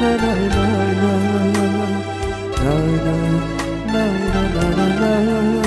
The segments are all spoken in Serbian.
na na na na na na na na na.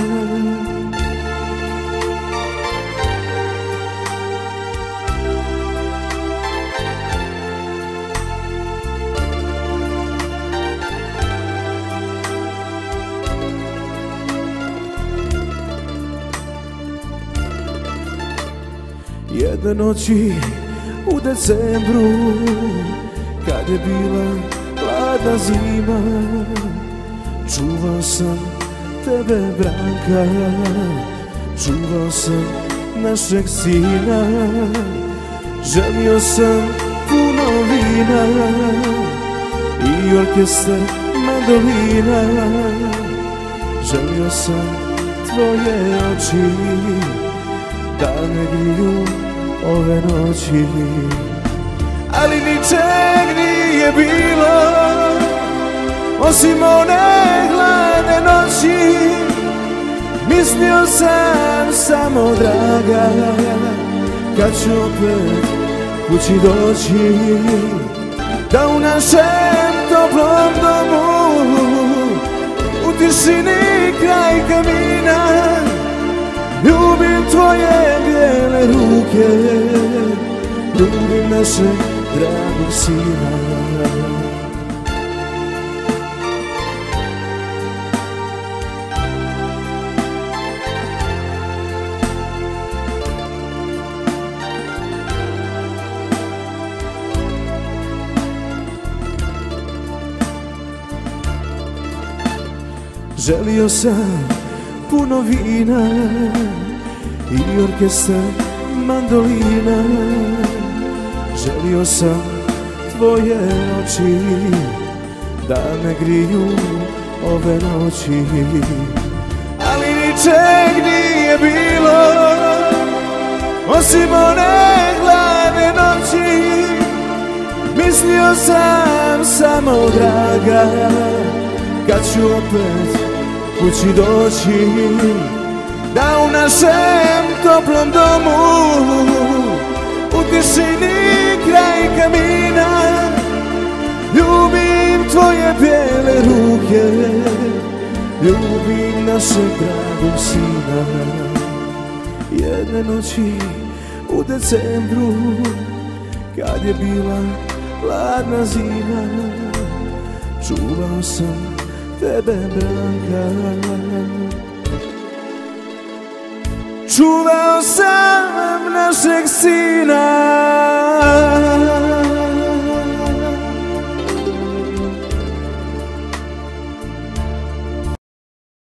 Jedne noći u decembru, kad je bila hladna zima, čuvao sam tebe, Branka, čuvao sam našeg sina. Želio sam puno vina i orkestar mandolina. Želio sam tvoje oči da me griju ove noći, ali ničeg nije bilo osim one hladne noći. Mislio sam samo, draga, kad ću opet kući doći, da u našem toplom domu u tišini kraj kamina ljubim tvoje bijele ruke, ljubim našeg dragog sina. Želio sam puno vina i orkestar mandolina. Želio sam tvoje oči da me griju ove noći, ali ničeg nije bilo osim one hladne noći. Mislio sam samo, draga, kad ću opet kući doći, da u našem toplom domu u tišini kraj kamina ljubim tvoje bijele ruke, ljubim našeg dragog sina. Jedne noći u decembru, kad je bila hladna zima, čuvao sam tebe, Branka, čuvao sam